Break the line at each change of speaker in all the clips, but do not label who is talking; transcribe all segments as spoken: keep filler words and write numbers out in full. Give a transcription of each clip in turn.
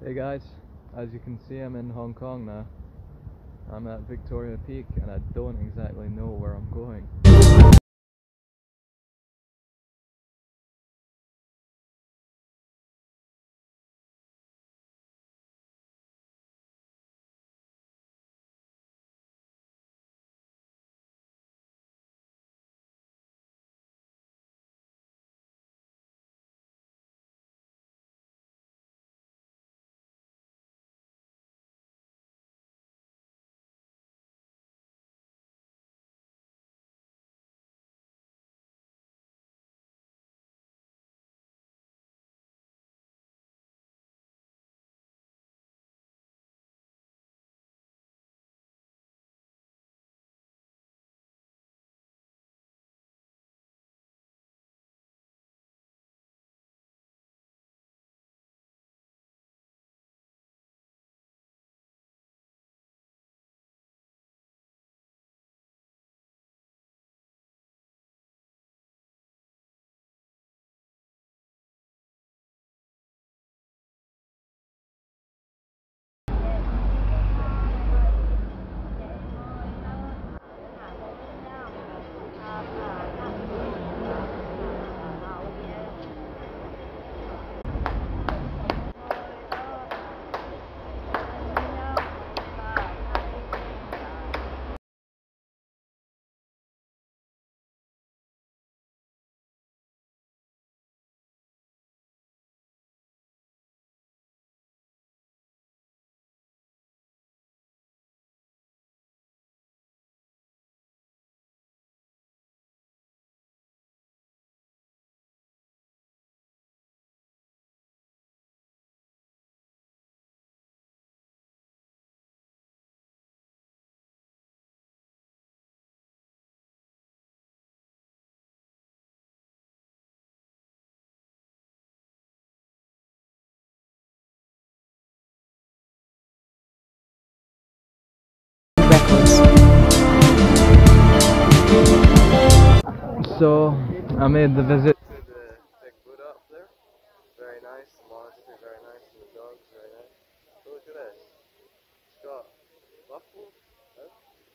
Hey guys, as you can see I'm in Hong Kong now. I'm at Victoria Peak and I don't exactly know where I'm going. So, I made the visit to the big Buddha up there. Very nice, the monastery very nice, and the dogs very nice. So look at this. It's got buffalo. Huh?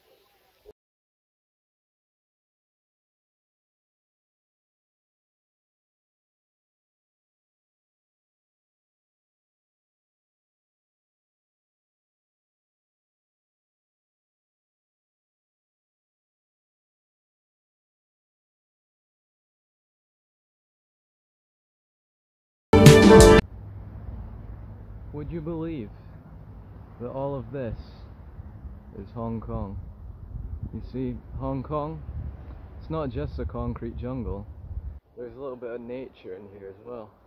Would you believe that all of this is Hong Kong? You see, Hong Kong, it's not just a concrete jungle, there's a little bit of nature in here as well.